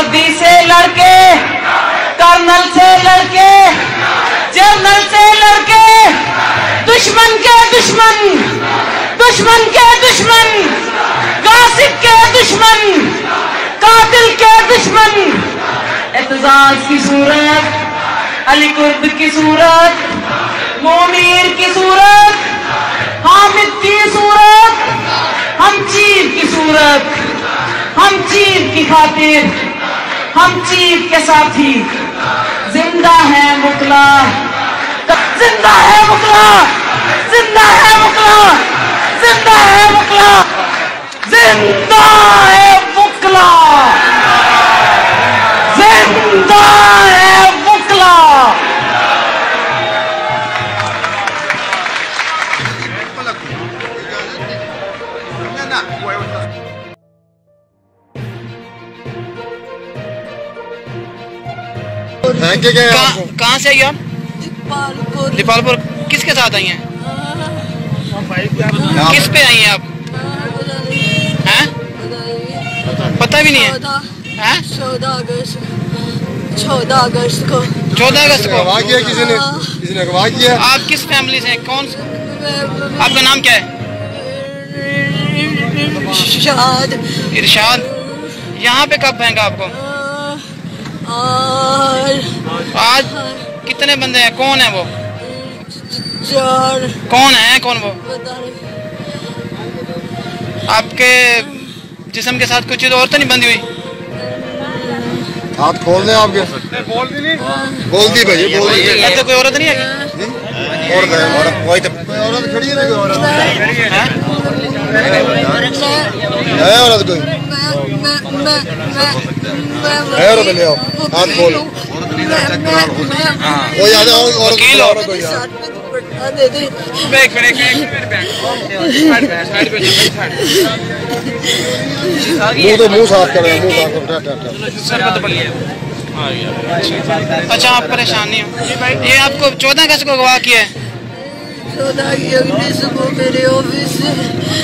वर्दी से लड़के, कर्नल से लड़के, जनरल से लड़के, दुश्मन के दुश्मन, दुश्मन के दुश्मन, गासिब के दुश्मन, कातिल के दुश्मन, एतजाज की सूरत, अली कुर्द की सूरत, मोमीर की सूरत, हामिद की सूरत, हम चीर की सूरत, हम चीर की खातिर, हम चीर के साथी, जिंदा है मुकला, जिंदा है मुकला, जिंदा है मुकला, जिंदा है मुकला, जिंदा है मुकला, जिंदा है मुकला। कहाँ से आई आप? दीपालपुर। किसके साथ आई हैं? किस पे आई हैं आप? हैं? पता भी नहीं है? हैं? 14 अगस्त को 14 अगस्त को अगवा किया किसी ने अगवा किया। आप किस फैमिली से हैं? कौन? आपका नाम क्या है? इरशाद। यहाँ पे कब फेंका आपको? आज कितने बंदे हैं? कौन है वो? कौन है? कौन वो? आपके जिस्म के साथ कुछ चीज और तो नहीं बंधी हुई? हाथ खोल दें आपके। बोल दी नहीं? बोल दी भाई, बोल दी। ऐसे कोई औरत नहीं है? औरत है, कोई औरत खड़ी है ना? कोई औरत है? औरत कोई है? औरत ले आओ, हाथ खोलो। वो याद है औरत कोई यार। मुंह साफ कर रहे हैं, मुंह साफ कर। अच्छा, आप परेशान नहीं हो? ये आपको 14 अगस्त को अगवा किया है? 14 अगस्त को मेरे ऑफिस से।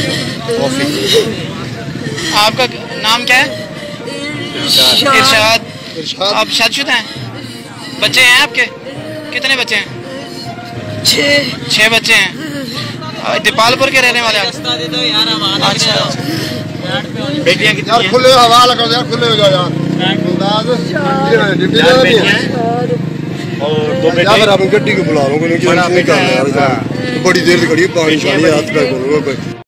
आपका नाम क्या है? इरशाद। आप शादीशुदा हैं? बच्चे हैं आपके? कितने बच्चे हैं? 6 बच्चे हैं। दीपालपुर के रहने वाले आप? अच्छा। बेटियां कितनी हैं? खुले हवाला करो यार, खुले हो जाओ यार। और 2 बेटे। यार गड्डी को बुला रहा हूँ, बड़ी देर से खड़ी है, पानी हाथ पे